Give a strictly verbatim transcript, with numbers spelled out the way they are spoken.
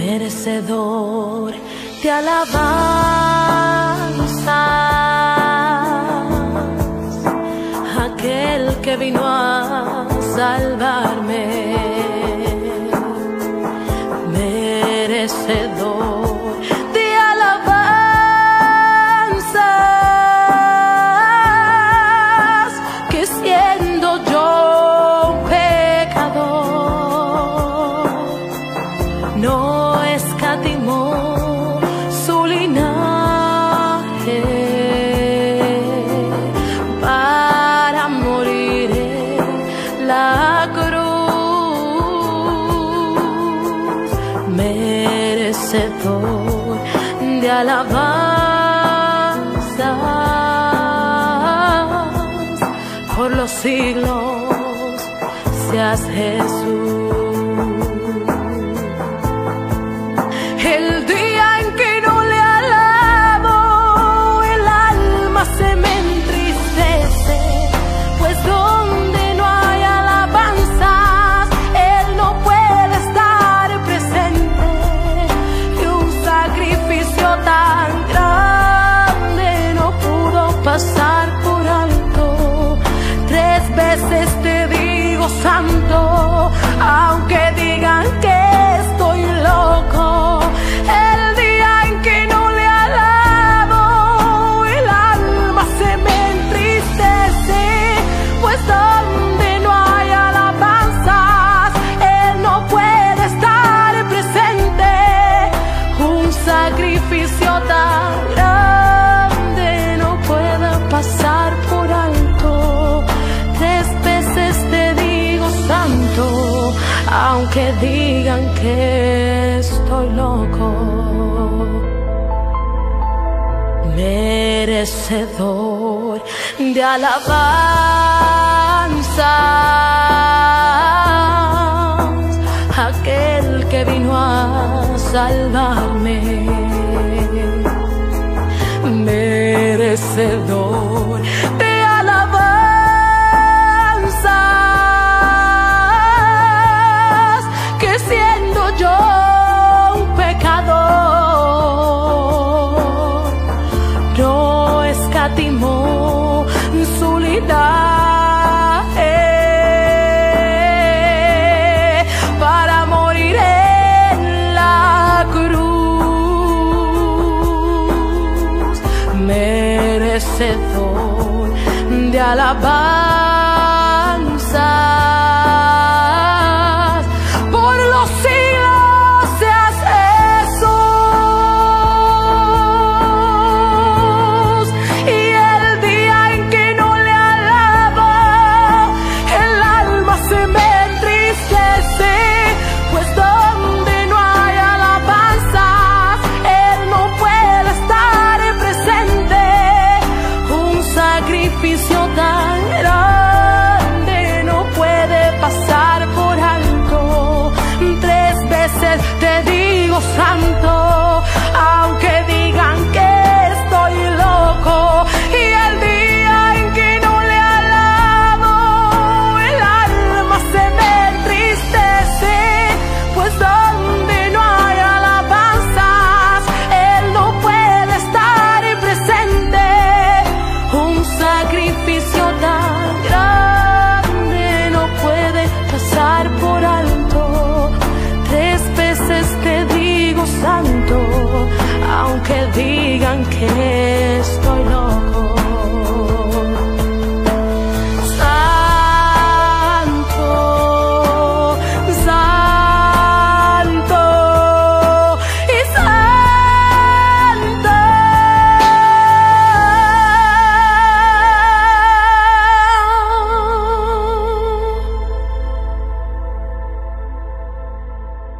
merecedor de alabanzas, aquel que vino a salvarme, merecedor de alabanzas, que siendo yo un pecador, no escatimó su linaje para morir en la cruz, merecedor de alabanzas, por los siglos seas Jesús. El día en que no le alabo, el alma se me entristece, pues donde no hay alabanzas, Él no puede estar presente. Y un sacrificio tan grande no pudo pasar por alto. Tres veces te digo santo, aunque digan que estoy loco. El día en que no le alabo, el alma se me entristece, pues donde no hay alabanzas, Él no puede estar presente. Un sacrificio tan grande no puede pasar por alto. Tres veces te digo santo, aunque digan que estoy loco. Merecedor de alabanzas, aquel que vino a salvarme, merecedor de alabanzas, que siendo yo un pecador, no escatimó su linaje para morir en la cruz, merecedor de alabanzas, por los siglos seas Jesús. Y el día en que no le alabo, el alma se me entristece, pues donde no hay alabanzas, Él no puede estar presente. Un sacrificio tan grande no puede pasar por alto. Tres veces te digo santo, aunque digan que estoy loco. Y el día en que no le alabo, el alma se me entristece, pues donde no hay alabanzas, Él no puede estar presente. Un sacrificio tan grande no puede pasar por alto. Tres veces te digo santo, aunque digan que